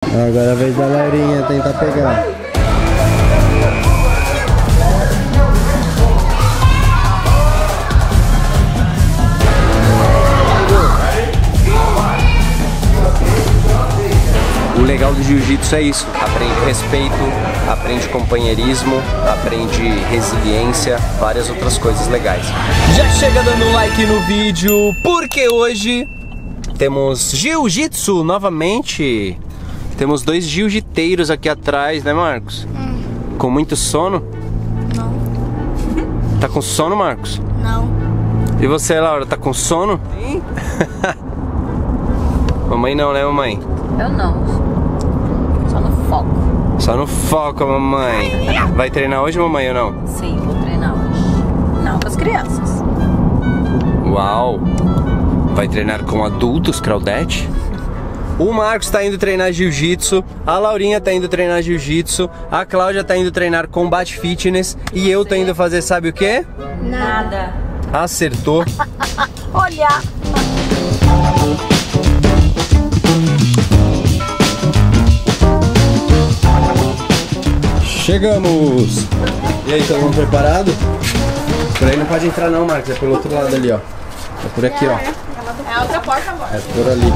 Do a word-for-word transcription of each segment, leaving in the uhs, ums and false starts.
Agora é a vez da Laurinha tentar pegar. O legal do jiu-jitsu é isso, aprende respeito, aprende companheirismo, aprende resiliência, várias outras coisas legais. Já chega dando like no vídeo, porque hoje temos jiu-jitsu novamente. Temos dois jiu-jiteiros aqui atrás, né, Marcos? Hum. Com muito sono? Não. Tá com sono, Marcos? Não. E você, Laura, tá com sono? Sim. Mamãe não, né, mamãe? Eu não. Só no foco. Só no foco, mamãe. Vai treinar hoje, mamãe, ou não? Sim, vou treinar hoje. Não com as crianças. Uau! Vai treinar com adultos, Claudete? O Marcos tá indo treinar jiu-jitsu, a Laurinha tá indo treinar jiu-jitsu, a Cláudia tá indo treinar combate fitness e eu tô indo fazer sabe o quê? Nada. Acertou. Olha! Chegamos! E aí, todo mundo preparado? Por aí não pode entrar não, Marcos, é pelo outro lado ali, ó. É por aqui, ó. É a outra porta agora. É por ali.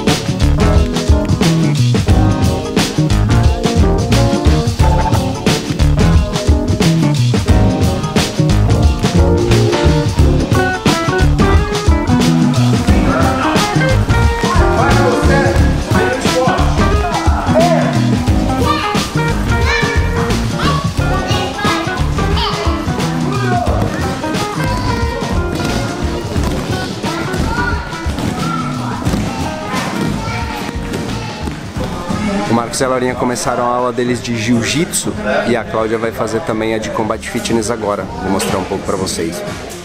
O Marcos e a Laurinha começaram a aula deles de jiu-jitsu e a Cláudia vai fazer também a de combate fitness agora. Vou mostrar um pouco pra vocês.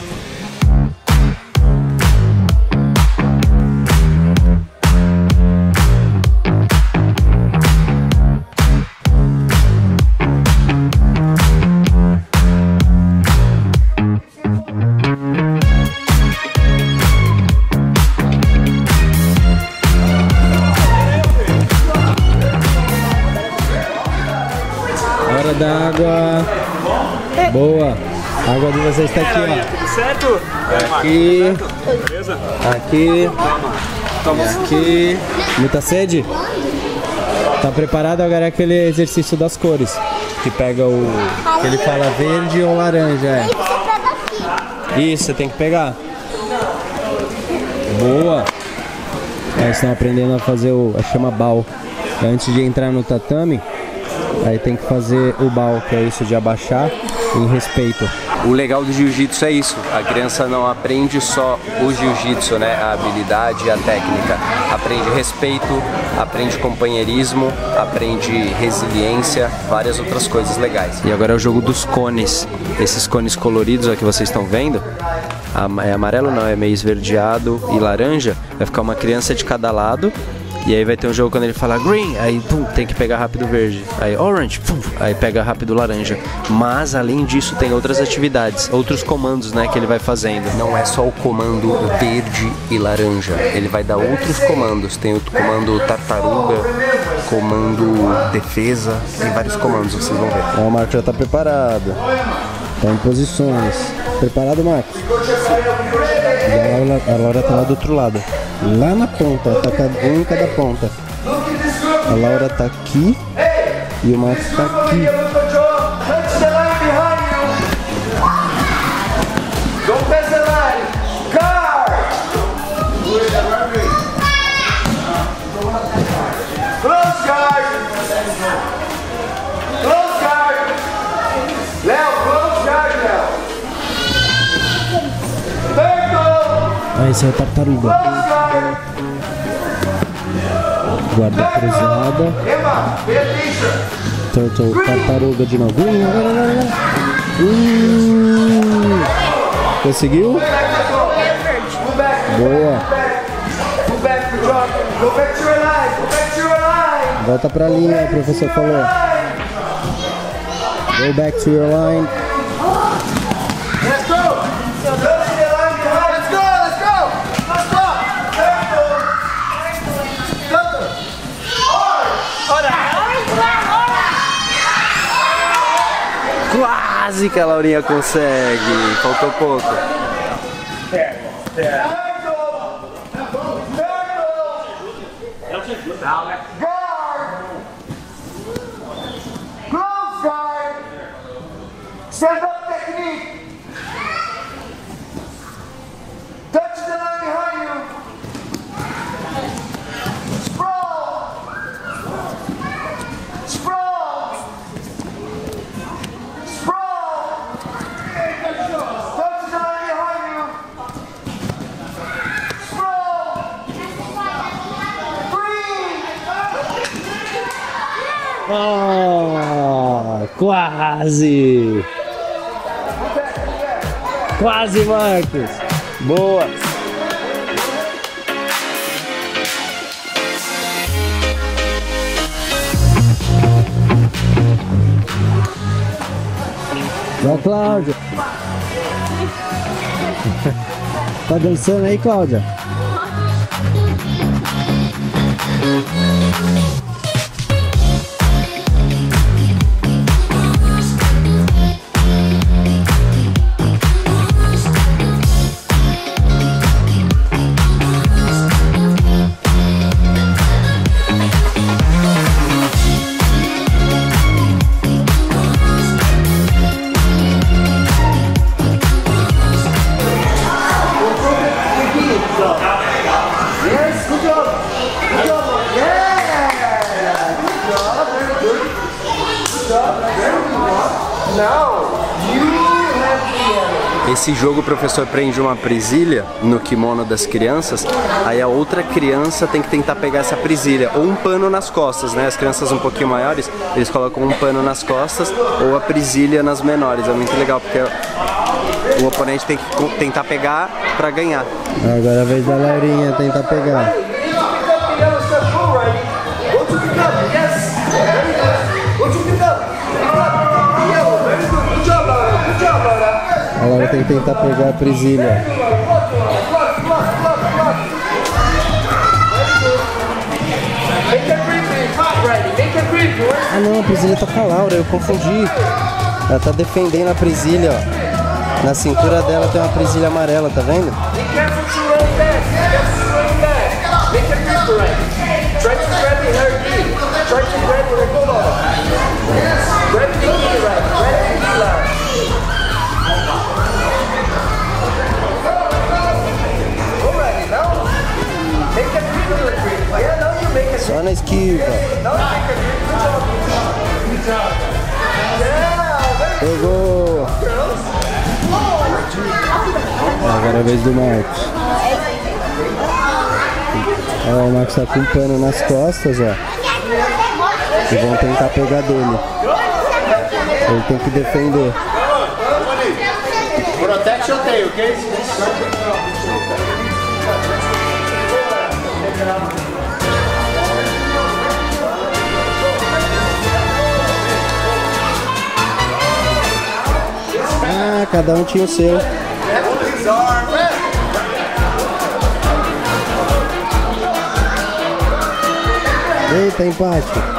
Hora da água. Boa. A água de vocês está aqui, ó. Tudo certo? Aqui. Beleza? Aqui. Aqui. Muita sede? Tá preparado? Agora é aquele exercício das cores. Que pega o... que ele fala verde ou laranja, é. Isso, você tem que pegar. Boa. Aí estão aprendendo a fazer o... chama bal. Antes de entrar no tatame, aí tem que fazer o bal, que é isso de abaixar em respeito. O legal do jiu-jitsu é isso, a criança não aprende só o jiu-jitsu, né, a habilidade e a técnica, aprende respeito, aprende companheirismo, aprende resiliência, várias outras coisas legais. E agora é o jogo dos cones, esses cones coloridos ó, que vocês estão vendo, é amarelo não, é meio esverdeado e laranja, vai ficar uma criança de cada lado. E aí vai ter um jogo quando ele fala green, aí pum, tem que pegar rápido verde. Aí orange, pum, aí pega rápido laranja. Mas além disso tem outras atividades, outros comandos, né, que ele vai fazendo. Não é só o comando verde e laranja, ele vai dar outros comandos. Tem o comando tartaruga, comando defesa, tem vários comandos, vocês vão ver. Ó, o Marcos já tá preparado. Tá em posições. Preparado, Marcos? E a Laura, a Laura tá lá do outro lado. Lá na ponta, tá um em cada ponta. A Laura tá aqui e o Marcos tá aqui. Ah, esse é o tartaruga. Guarda cruzada. Turtle, tartaruga de novo. Uh, conseguiu? Boa. Volta pra linha, o professor falou. Go back to your line. Quase que a Laurinha consegue. Faltou pouco. Stand up technique. Touch the line behind you. Sprawl. Sprawl. Sprawl. Touch the line behind you. Sprawl. Breathe. Oh, quase! Quase, Marcos! Boa! Ó, Cláudia! Tá dançando aí, Cláudia? Esse jogo o professor prende uma presilha no kimono das crianças, aí a outra criança tem que tentar pegar essa presilha, ou um pano nas costas, né? As crianças um pouquinho maiores, eles colocam um pano nas costas ou a presilha nas menores. É muito legal porque o oponente tem que tentar pegar pra ganhar. Agora é a vez da Laurinha tentar pegar. A Laura tem que tentar pegar a presilha. Ah não, a presilha tá com a Laura, eu confundi. Ela tá defendendo a presilha, ó. Na cintura dela tem uma presilha amarela, tá vendo? Só na esquiva. Pegou. Agora é a vez do Marcos. Ó, o Marcos tá com um pano nas costas, ó. E vão tentar pegar dele. Ele tem que defender. Protect your tail, ok? Ah, cada um tinha o seu. Eita, empate.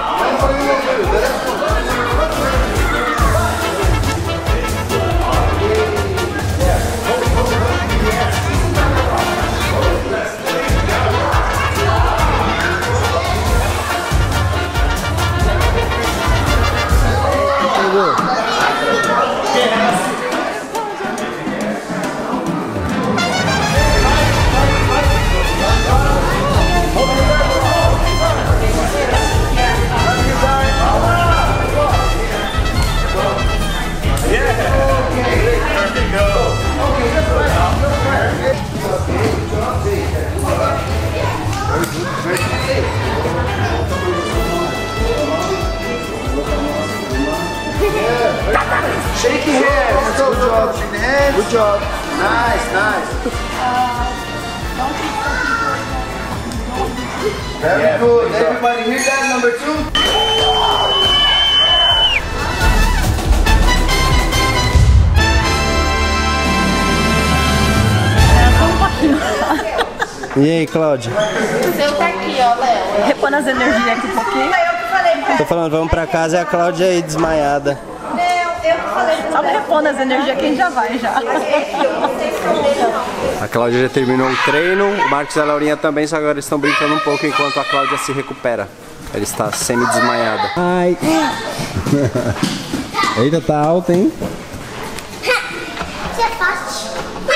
Shake hands. Good job. Shake hands. Good job. Nice, nice. Very good. Everybody hear that? Number two. E aí, Cláudia? O seu tá aqui, ó, Léo. Repondo as energias aqui um pouquinho. Foi eu que falei. Tô falando, vamos pra casa e a Cláudia aí desmaiada. Léo, Só pra repor as energias que a gente já vai já. A Cláudia já terminou o treino, o Marcos e a Laurinha também, só que agora eles estão brincando um pouco enquanto a Cláudia se recupera. Ela está semi-desmaiada. Ai. Eita, tá alta, hein? Isso é fácil.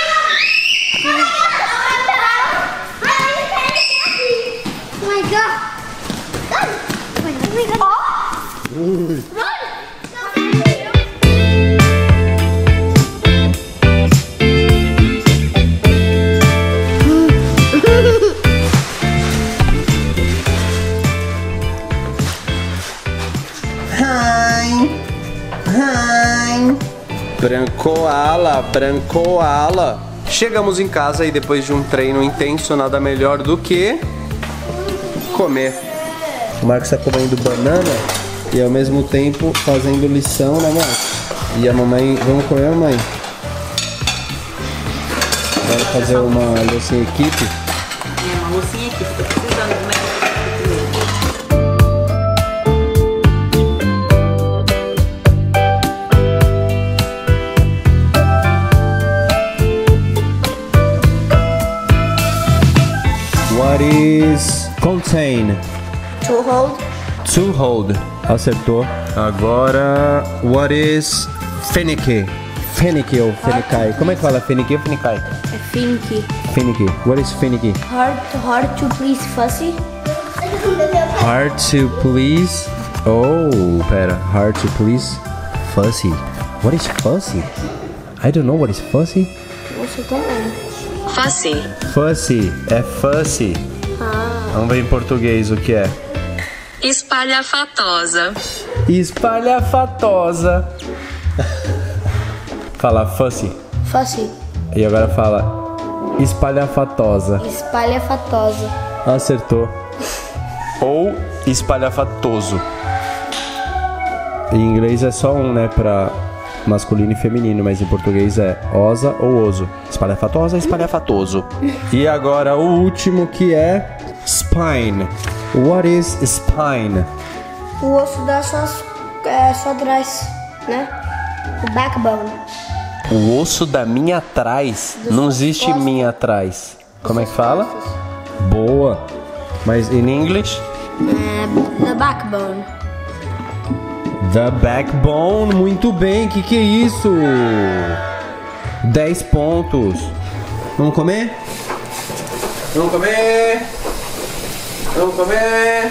Oh my god. Oh my god. Ui. Brancoala, brancoala. Chegamos em casa e depois de um treino intenso, nada melhor do que comer. O Marcos tá comendo banana e ao mesmo tempo fazendo lição, né, Marcos? E a mamãe, vamos comer, mamãe? Vamos fazer uma loucinha equipe? É, uma loucinha aqui, tô precisando de uma What is contain? To hold. To hold. Acertou. Agora, what is finicky? Finicky ou fenicai? Como é que fala finicky ou fenicai? É finicky. Finicky. What is finicky? Hard, hard to please fussy. Hard to please. Oh, pera. Hard to please. Fussy. What is fussy? I don't know what is fussy. Você também. Fussy. Fussy. É fussy. Ah. Vamos ver em português o que é. Espalhafatosa. Espalhafatosa. Fala fussy. Fussy. E agora fala espalhafatosa. Espalhafatosa. Acertou. Ou espalhafatoso. Em inglês é só um, né, pra masculino e feminino, mas em português é osa ou oso. Espalhafatosa, espalhafatoso. E agora o último que é spine. What is spine? O osso das suas, é, sua trás, né? O backbone. O osso da minha trás. Não existe costas. minha trás. Como é que fala? Boa. Mas em inglês? É, the backbone. The backbone, muito bem, que que é isso? dez pontos. Vamos comer? Vamos comer? Vamos comer?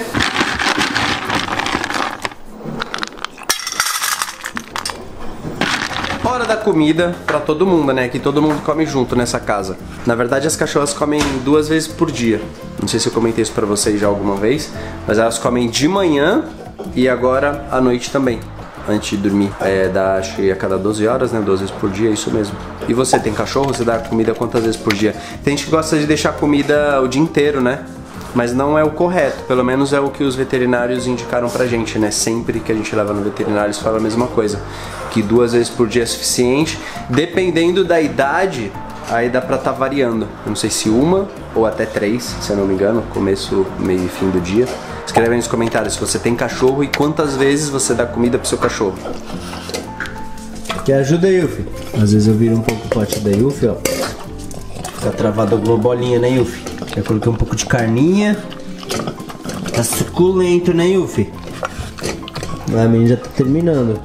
Hora da comida pra todo mundo, né? Que todo mundo come junto nessa casa. Na verdade, as cachorras comem duas vezes por dia. Não sei se eu comentei isso pra vocês já alguma vez, mas elas comem de manhã e agora à noite também, antes de dormir. É, dá, acho que a cada doze horas, né? duas vezes por dia, é isso mesmo. E você, tem cachorro? Você dá comida quantas vezes por dia? Tem gente que gosta de deixar comida o dia inteiro, né? Mas não é o correto, pelo menos é o que os veterinários indicaram pra gente, né? Sempre que a gente leva no veterinário, eles falam a mesma coisa. Que duas vezes por dia é suficiente. Dependendo da idade, aí dá pra tá variando. Eu não sei se uma ou até três, se eu não me engano, começo, meio e fim do dia. Escreve aí nos comentários se você tem cachorro e quantas vezes você dá comida pro seu cachorro. Quer ajuda, Yuffie? Às vezes eu viro um pouco o pote da Yuffie, ó. Fica travado alguma bolinha, né, Yuffie? Eu coloquei um pouco de carninha. Tá suculento, né, Yuffie? A minha já tá terminando.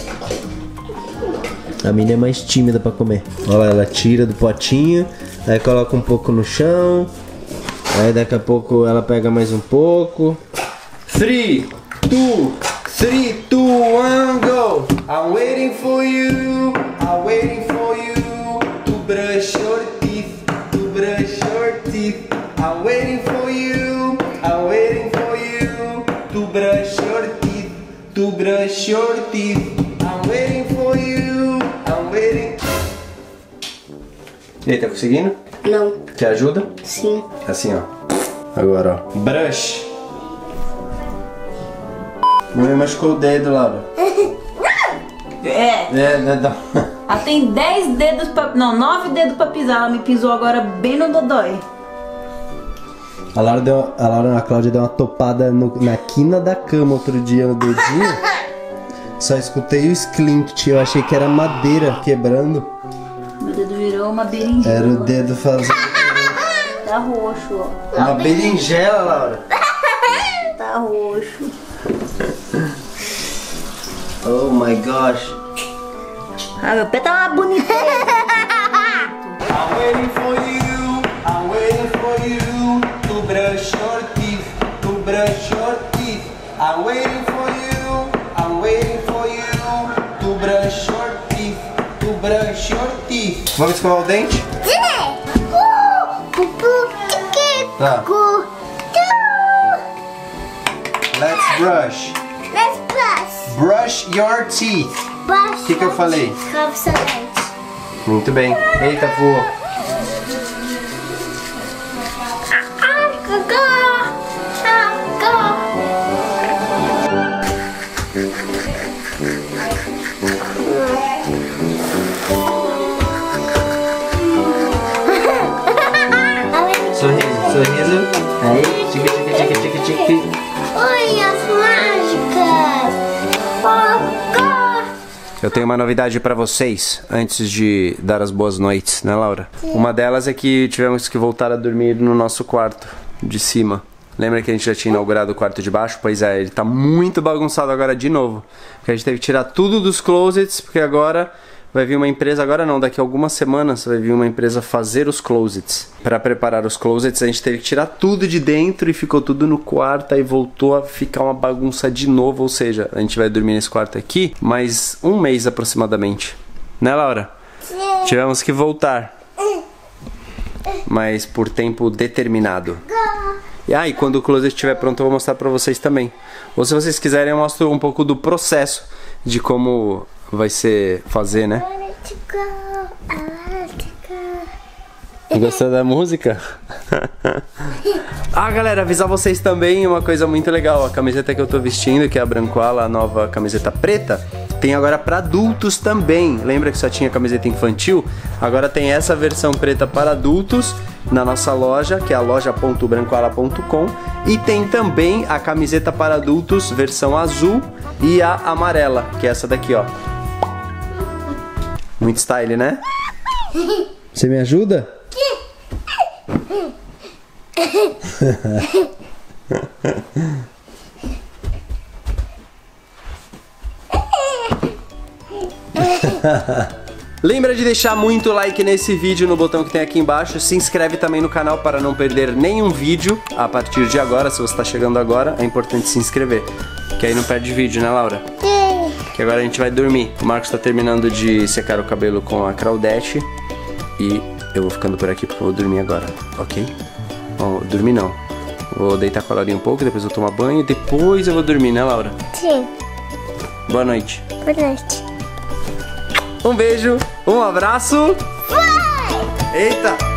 A minha é mais tímida pra comer. Olha lá, ela tira do potinho, aí coloca um pouco no chão. Aí daqui a pouco ela pega mais um pouco. three, two, three, two, one, go! I'm waiting for you, I'm waiting for you to brush your teeth, to brush your teeth. I'm waiting for you, I'm waiting for you to brush your teeth, to brush your teeth. I'm waiting for you, I'm waiting. E aí, tá conseguindo? Não. Quer ajuda? Sim. Assim, ó. Agora, ó. Brush. Me machucou o dedo, Laura. É. É, né? Dá... Ela tem dez dedos pra... Não, nove dedos pra pisar. Ela me pisou agora bem no dodói. A Laura, deu, a Laura, a Cláudia deu uma topada no, na quina da cama outro dia no dedinho. Só escutei o sklint, eu achei que era madeira quebrando. Meu dedo virou uma berinjela. Era o dedo fazendo. Tá roxo, ó. Uma berinjela, Laura. Tá roxo. Oh my gosh. Ah, meu pé tá bonito. I'm waiting for you, I'm waiting for you to brush your teeth, to brush your teeth. I'm waiting for you, I'm waiting for you to brush your teeth, to brush your teeth. Vamos escovar o dente? Tá. Let's brush. Let's brush. Brush your teeth. Brush. O que que eu falei? Escova seu dente. Muito bem. Eita, voou. Ah, cocô. Ah, cocô. Sorriso, sorriso. Aí, tique, tique, tique, tique, tique. Oi, as mágicas. Cocô. Eu tenho uma novidade pra vocês antes de dar as boas noites, né, Laura? Uma delas é que tivemos que voltar a dormir no nosso quarto de cima. Lembra que a gente já tinha inaugurado o quarto de baixo? Pois é, ele tá muito bagunçado agora de novo. Porque a gente teve que tirar tudo dos closets, porque agora vai vir uma empresa, agora não, daqui a algumas semanas vai vir uma empresa fazer os closets. Para preparar os closets a gente teve que tirar tudo de dentro e ficou tudo no quarto, aí voltou a ficar uma bagunça de novo, ou seja, a gente vai dormir nesse quarto aqui mais um mês aproximadamente. Né, Laura? Sim. Tivemos que voltar, mas por tempo determinado. E aí, ah, quando o closet estiver pronto eu vou mostrar pra vocês também. Ou se vocês quiserem eu mostro um pouco do processo de como vai ser fazer, né? Gostou da música? Ah, galera, avisar vocês também uma coisa muito legal. A camiseta que eu tô vestindo, que é a Branquala, a nova camiseta preta, tem agora pra adultos também. Lembra que só tinha camiseta infantil? Agora tem essa versão preta para adultos na nossa loja, que é a loja ponto branquala ponto com. E tem também a camiseta para adultos, versão azul, e a amarela, que é essa daqui, ó. Muito style, né? Você me ajuda? Lembra de deixar muito like nesse vídeo no botão que tem aqui embaixo. Se inscreve também no canal para não perder nenhum vídeo a partir de agora. Se você está chegando agora, é importante se inscrever, que aí não perde vídeo, né, Laura? Sim. Que agora a gente vai dormir. O Marcos está terminando de secar o cabelo com a Claudete e eu vou ficando por aqui porque eu vou dormir agora, ok? Bom, dormir não. Vou deitar com a Laurinha um pouco, depois eu tomo banho e depois eu vou dormir, né, Laura? Sim. Boa noite. Boa noite. Um beijo, um abraço. Vai! Eita!